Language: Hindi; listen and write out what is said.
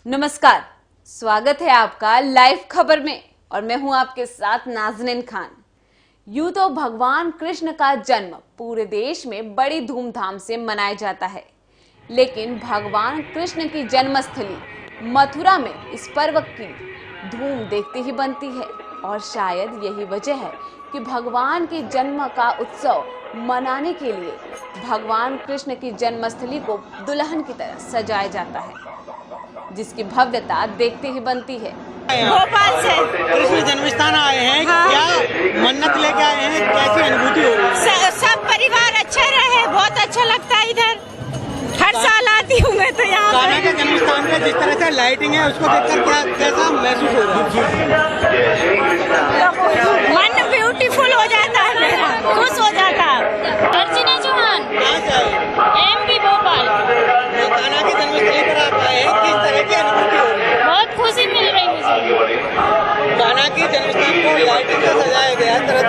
नमस्कार, स्वागत है आपका लाइव खबर में और मैं हूं आपके साथ नाज़नीन खान। यूं तो भगवान कृष्ण का जन्म पूरे देश में बड़ी धूमधाम से मनाया जाता है, लेकिन भगवान कृष्ण की जन्मस्थली मथुरा में इस पर्व की धूम देखते ही बनती है और शायद यही वजह है कि भगवान के जन्म का उत्सव मनाने के लिए भगवान कृष्ण की जन्मस्थली को दुल्हन की तरह सजाया जाता है, जिसकी भव्यता देखते ही बनती है। भोपाल से कृष्ण जन्मस्थान आए हैं। हाँ। क्या मन्नत लेके आए हैं, कैसी अनुभूति हो रही? सब परिवार अच्छा रहे, बहुत अच्छा लगता है इधर। हर साल आती हूँ मैं तो यहाँ। कान्हा के जन्मस्थान पे जिस तरह से लाइटिंग है उसको देखकर कैसा महसूस हो रहा है? मन ब्यूटीफुल हो जाता है मेरा, खुश हो जाता है। अर्चना चौहान, MP भोपाल। कान्हा की जन्मस्थली पर आप आए हैं, किस तरह की अनुभूति हो रही है? बहुत खुशी मिल रही मुझे। कान्हा की जन्मस्थान को लाइटिंग से सजाया गया, तरह